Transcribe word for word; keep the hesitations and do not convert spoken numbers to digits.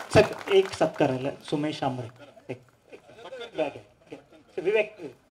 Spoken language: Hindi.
सर एक सत्कार है सुमेश आमरे एक, एक, विवेक